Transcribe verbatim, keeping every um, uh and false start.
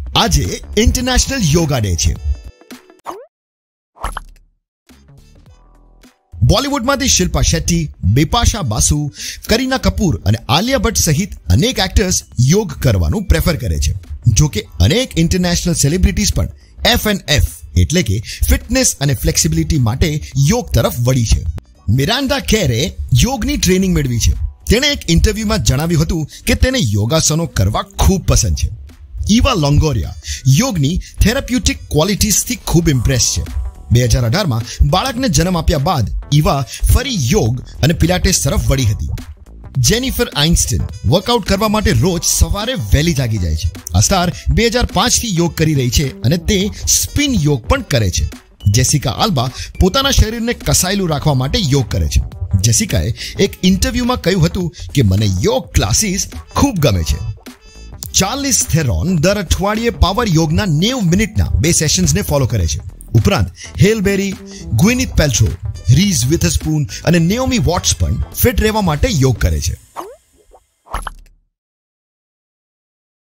આજે international yoga day છે. બોલિવૂડમાંથી શિલ્પા શેટ્ટી, બિપાશા બાસુ, કરીના કપૂર અને આલિયા ભટ્ટ સહિત અનેક એક્ટર્સ યોગ કરવાનું પ્રેફર કરે છે. જો કે અનેક ઇન્ટરનેશનલ સેલિબ્રિટીઝ પણ એફ એન એફ એટલે કે ફિટનેસ અને ફ્લેક્સિબિલિટી માટે યોગ તરફ વળી છે. મિરાન્ડા કેરે યોગની ટ્રેનિંગ મેળવી છે. તેણે એક ઇન્ટરવ્યુમાં જણાવ્યું હતું કે તેને યોગાસનો કરવા ખૂબ પસંદ છે. ઈવા લોંગોરિયા યોગની થેરાપ્યુટિક ક્વોલિટીઝથી ખૂબ ઇમ્પ્રેસ છે. બે હજાર અઢારમાં બાળકને જન્મ આપ્યા બાદ ઈવા ફરી યોગ અને પિલાટેસ તરફ વળી હતી. જેનિફર આઇન્સ્ટીન વર્કઆઉટ કરવા માટે રોજ સવારે વહેલી જાગી જાય છે. આ સ્ટાર બે હજાર પાંચથી યોગ કરી રહી છે અને તે સ્પિન યોગ પણ કરે છે. જેસિકા આલ્બા પોતાના શરીરને કસાયેલું રાખવા માટે યોગ કરે છે. જેસિકાએ એક ઇન્ટરવ્યુમાં કહ્યું હતું કે મને યોગ ક્લાસીસ ખૂબ ગમે છે. ચાર્લિસ થેરોન દર અઠવાડિયે પાવર યોગના નેવું મિનિટના બે સેશન્સને ફોલો કરે છે. ઉપરાંત હેલ બેરી, ગ્વિનિથ પેલ્ટ્રો, રીઝ વિથસ્પૂન અને નેઓમી વોટ્સ પણ ફિટ રહેવા માટે યોગ કરે છે.